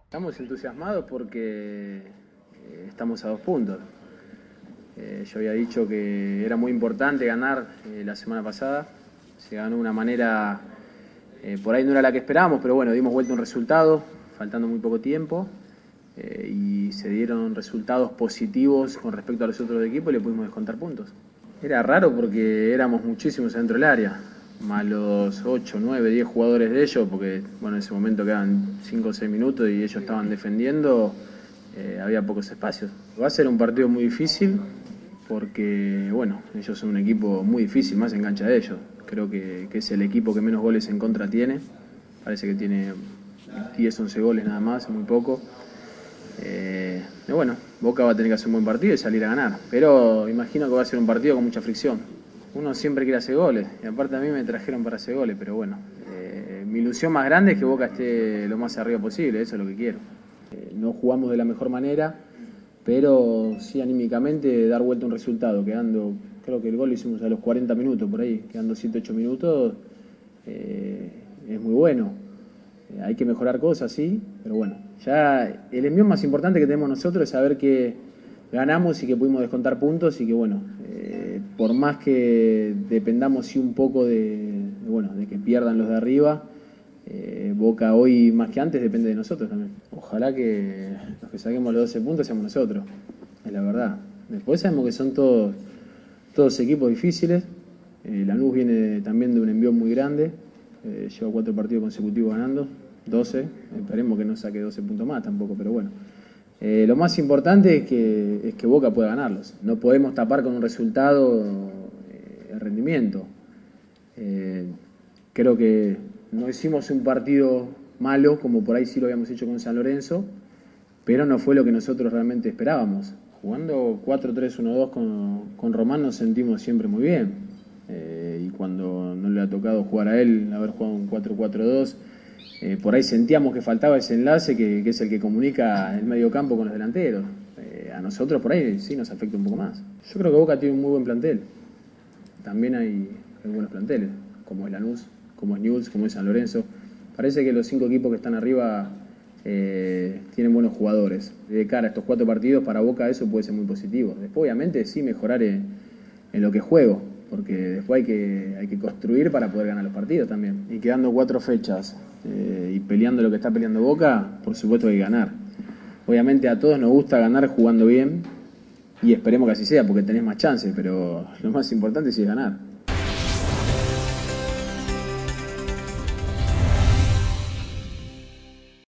Estamos entusiasmados porque estamos a 2 puntos. Yo había dicho que era muy importante ganar la semana pasada. Se ganó de una manera, por ahí no era la que esperábamos, pero bueno, dimos vuelta a un resultado, faltando muy poco tiempo. Y se dieron resultados positivos con respecto a los otros equipos y le pudimos descontar puntos. Era raro porque éramos muchísimos dentro del área, más los 8, 9, 10 jugadores de ellos, porque bueno, en ese momento quedaban 5 o 6 minutos y ellos estaban defendiendo, había pocos espacios. Va a ser un partido muy difícil porque bueno, ellos son un equipo muy difícil, más en cancha de ellos. Creo que es el equipo que menos goles en contra tiene, parece que tiene 10, 11 goles nada más, muy poco. Y bueno, Boca va a tener que hacer un buen partido y salir a ganar. Pero imagino que va a ser un partido con mucha fricción. Uno siempre quiere hacer goles. Y aparte a mí me trajeron para hacer goles, pero bueno. Mi ilusión más grande es que Boca esté lo más arriba posible, eso es lo que quiero. No jugamos de la mejor manera, pero sí anímicamente dar vuelta a un resultado, quedando, creo que el gol lo hicimos a los 40 minutos por ahí, quedando 7, 8 minutos, es muy bueno. Hay que mejorar cosas, sí, pero bueno, ya el envío más importante que tenemos nosotros es saber que ganamos y que pudimos descontar puntos y que bueno, por más que dependamos sí un poco bueno, de que pierdan los de arriba, Boca hoy más que antes depende de nosotros también. Ojalá que los que saquemos los 12 puntos seamos nosotros, es la verdad. Después sabemos que son todos equipos difíciles. Lanús viene también de un envío muy grande. Lleva 4 partidos consecutivos ganando, 12, esperemos que no saque 12 puntos más tampoco, pero bueno. Lo más importante es que Boca pueda ganarlos. No podemos tapar con un resultado el rendimiento. Creo que no hicimos un partido malo, como por ahí sí lo habíamos hecho con San Lorenzo, pero no fue lo que nosotros realmente esperábamos. Jugando 4-3-1-2 con Román nos sentimos siempre muy bien. Y cuando no le ha tocado jugar a él, haber jugado un 4-4-2, por ahí sentíamos que faltaba ese enlace que es el que comunica el medio campo con los delanteros. A nosotros por ahí sí nos afecta un poco más. Yo creo que Boca tiene un muy buen plantel. También hay buenos planteles, como es Lanús, como es Newell's, como es San Lorenzo. Parece que los 5 equipos que están arriba tienen buenos jugadores. De cara a estos 4 partidos, para Boca eso puede ser muy positivo. Después, obviamente, sí mejorar en lo que juego, porque después hay que construir para poder ganar los partidos también. Y quedando 4 fechas y peleando lo que está peleando Boca, por supuesto que hay que ganar. Obviamente a todos nos gusta ganar jugando bien y esperemos que así sea, porque tenés más chances, pero lo más importante sí es ganar.